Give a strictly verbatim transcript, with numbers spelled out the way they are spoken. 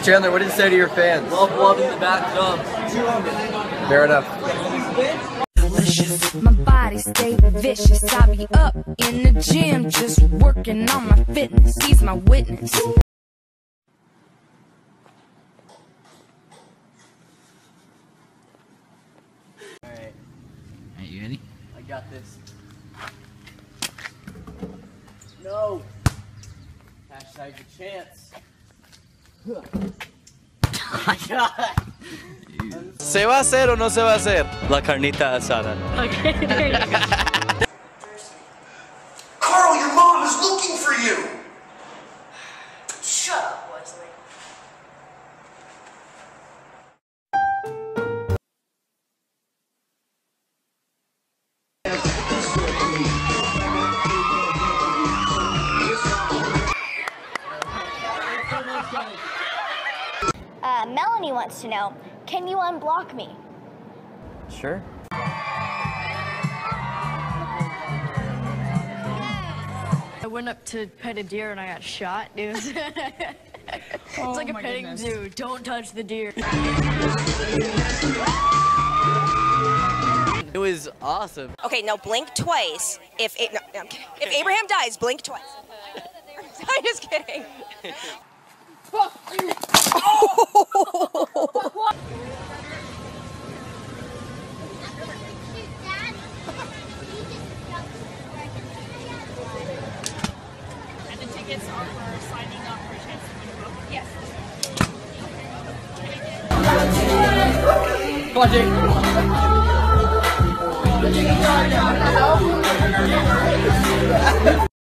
Chandler, what did you say to your fans? Love, love in the bathtub. Fair enough. My body stay vicious. I be up in the gym just working on my fitness. He's my witness. Alright. Alright, you ready? I got this. No! Hashtag the chance. Oh my god! ¿Se va a hacer o no se va a hacer? La carnita asada. Okay, there you go. Carl, your mom is looking for you! Shut up, Wesley. Uh, Melanie wants to know, can you unblock me? Sure. I went up to pet a deer and I got shot, dude. It's Oh like a my petting goodness. zoo. Don't touch the deer. It was awesome. Okay, now blink twice. If it, no, no, I'm kidding. If Abraham dies, blink twice. I'm just kidding. And the tickets are for signing up for a chance to win a book. Yes. Watch it.